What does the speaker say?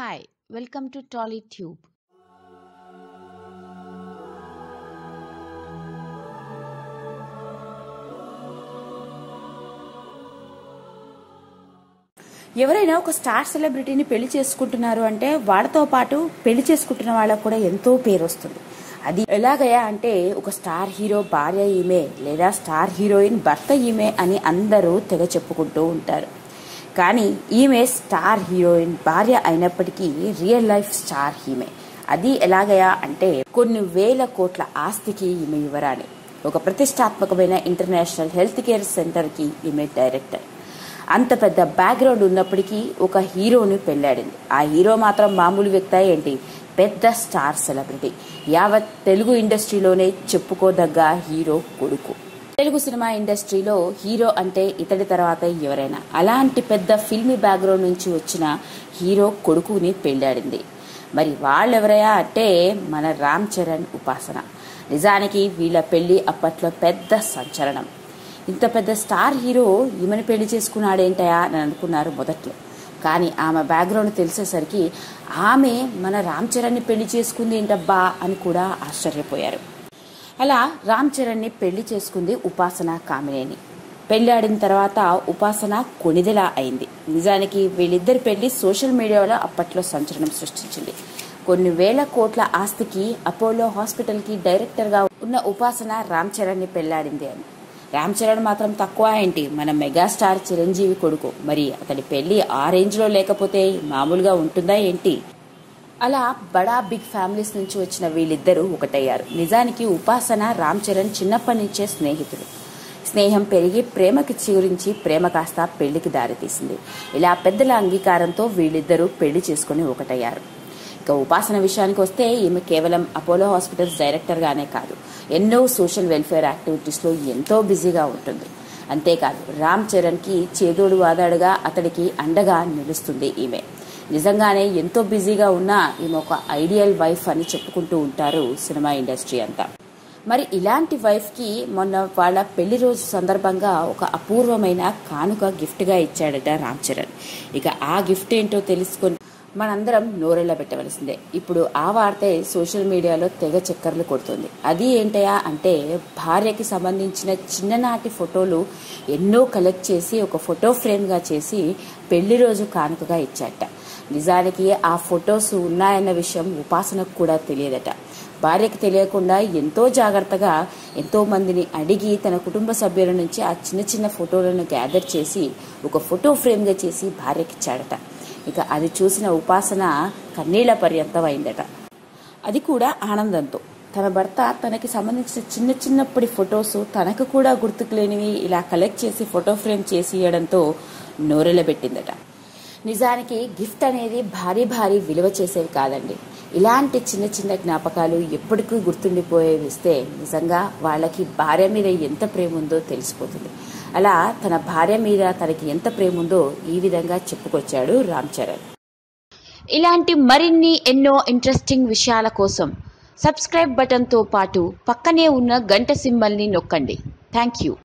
Hi, welcome to TollyTube. ఎవరైనా ఒక star సెలబ్రిటీని పెళ్లి చేసుకుంటున్నారు అంటే వాళ్ళతో పాటు పెళ్లి చేసుకుంటున్న వాళ్ళకు కూడా ఎంతో పేరు వస్తుంది. అది ఎలాగయా అంటే ఒక స్టార్ హీరో భార్య ఈమె లేదా స్టార్ హీరోయిన్ భర్త ఈమె అని అందరూ తెగ చెప్పుకుంటూ ఉంటారు. కానీ ఈమె స్టార్ హీరోయిన్ భార్య అయినప్పటికీ రియల్ లైఫ్ స్టార్ ఈమె. అది ఎలాగయా అంటే కొన్ని వేల కోట్ల ఆస్తికి ఈమె యువరాణి. ఒక ప్రతిష్టాత్మకమైన ఇంటర్నేషనల్ హెల్త్ కేర్ సెంటర్ కి ఈమె డైరెక్టర్. అంత పెద్ద బ్యాక్గ్రౌండ్ ఉన్నప్పటికీ ఒక హీరోని పెళ్లాడింది. ఆ హీరో మాత్రం మామూలు వ్యక్తి ఏంటి, పెద్ద స్టార్ సెలబ్రిటీ. యావత్ తెలుగు ఇండస్ట్రీలోనే చెప్పుకోదగ్గ హీరో కొడుకు. తెలుగు సినిమా ఇండస్ట్రీలో హీరో అంటే ఇతడి తర్వాత ఎవరైనా. అలాంటి పెద్ద ఫిల్మీ బ్యాక్గ్రౌండ్ నుంచి వచ్చిన హీరో కొడుకుని పెళ్లాడింది. మరి వాళ్ళెవరయా అంటే మన రామ్ చరణ్, ఉపాసన. నిజానికి వీళ్ళ పెళ్లి అప్పట్లో పెద్ద సంచలనం. ఇంత పెద్ద స్టార్ హీరో ఈమెను పెళ్లి చేసుకున్నాడేంటయా అని అనుకున్నారు మొదట్లో. కానీ ఆమె బ్యాక్గ్రౌండ్ తెలిసేసరికి ఆమె మన రామ్ చరణ్ని పెళ్లి చేసుకుంది ఏంటబ్బా అని కూడా ఆశ్చర్యపోయారు. అలా రామ్ చరణ్ని పెళ్లి చేసుకుంది ఉపాసన కామినేని. పెళ్లాడిన తర్వాత ఉపాసన కొణిదెలా అయింది. నిజానికి వీళ్ళిద్దరి పెళ్లి సోషల్ మీడియాలో అప్పట్లో సంచలనం సృష్టించింది. కొన్ని వేల కోట్ల ఆస్తికి అపోలో హాస్పిటల్ కి డైరెక్టర్ గా ఉన్న ఉపాసన రామ్ చరణ్ ని పెళ్లాడింది అని. రామ్ చరణ్ మాత్రం తక్కువ ఏంటి, మన మెగాస్టార్ చిరంజీవి కొడుకు. మరి అతడి పెళ్లి ఆ రేంజ్ లో లేకపోతే మామూలుగా ఉంటుందా ఏంటి? అలా బడా బిగ్ ఫ్యామిలీస్ నుంచి వచ్చిన వీళ్ళిద్దరూ ఒకటయ్యారు. నిజానికి ఉపాసన రామ్ చరణ్ చిన్నప్పటి నుంచే స్నేహితులు. స్నేహం పెరిగి ప్రేమకి చిగురించి ప్రేమ కాస్త పెళ్లికి దారితీసింది. ఇలా పెద్దల అంగీకారంతో వీళ్ళిద్దరూ పెళ్లి చేసుకుని ఒకటయ్యారు. ఇక ఉపాసన విషయానికి వస్తే ఈమె కేవలం అపోలో హాస్పిటల్స్ డైరెక్టర్ గానే కాదు, ఎన్నో సోషల్ వెల్ఫేర్ యాక్టివిటీస్ లో ఎంతో బిజీగా ఉంటుంది. అంతేకాదు రామ్ చరణ్ కి చేదోడు వాదాడుగా అతడికి అండగా నిలుస్తుంది ఈమె. నిజంగానే ఎంతో బిజీగా ఉన్నా ఈమె ఒక ఐడియల్ వైఫ్ అని చెప్పుకుంటూ ఉంటారు సినిమా ఇండస్ట్రీ అంతా. మరి ఇలాంటి వైఫ్ కి మొన్న వాళ్ళ పెళ్లి రోజు సందర్భంగా ఒక అపూర్వమైన కానుక గిఫ్ట్ గా ఇచ్చాడట రామ్ చరణ్. ఇక ఆ గిఫ్ట్ ఏంటో తెలుసుకొని మనందరం నోరెళ్ళ పెట్టవలసిందే. ఇప్పుడు ఆ వార్తే సోషల్ మీడియాలో తెగ చక్కర్లు కొడుతుంది. అది ఏంటయా అంటే భార్యకి సంబంధించిన చిన్ననాటి ఫోటోలు ఎన్నో కలెక్ట్ చేసి ఒక ఫోటో ఫ్రేమ్ గా చేసి పెళ్లి రోజు కానుకగా ఇచ్చాట. నిజానికి ఆ ఫొటోస్ ఉన్నాయన్న విషయం ఉపాసనకు కూడా తెలియదట. భార్యకి తెలియకుండా ఎంతో జాగ్రత్తగా ఎంతో మందిని అడిగి తన కుటుంబ సభ్యుల నుంచి ఆ చిన్న చిన్న ఫోటోలను గ్యాదర్ చేసి ఒక ఫోటో ఫ్రేమ్ గా చేసి భార్యకిచ్చాడట. ఇక అది చూసిన ఉపాసన కన్నీళ్ల పర్యంతం అయిందట. అది కూడా ఆనందంతో. తన భర్త తనకి సంబంధించిన చిన్న చిన్నప్పటి ఫొటోస్ తనకు కూడా గుర్తుకు లేనివి ఇలా కలెక్ట్ చేసి ఫోటో ఫ్రేమ్ చేసి ఇవ్వడంతో నోరెళ్ళబెట్టిందట. నిజానికి గిఫ్ట్ అనేది భారీ భారీ విలువ చేసేవి కాదండి. ఇలాంటి చిన్న చిన్న జ్ఞాపకాలు ఎప్పటికీ గుర్తుండిపోయేవి ఇస్తే నిజంగా వాళ్ళకి భార్య మీద ఎంత ప్రేమ ఉందో తెలిసిపోతుంది. అలా తన భార్య మీద తనకి ఎంత ప్రేమ ఉందో ఈ విధంగా చెప్పుకొచ్చాడు రామ్ చరణ్. ఇలాంటి మరిన్ని ఎన్నో ఇంట్రెస్టింగ్ విషయాల కోసం సబ్స్క్రైబ్ బటన్ తో పాటు పక్కనే ఉన్న గంట సింబల్ ని నొక్కండి. Thank you.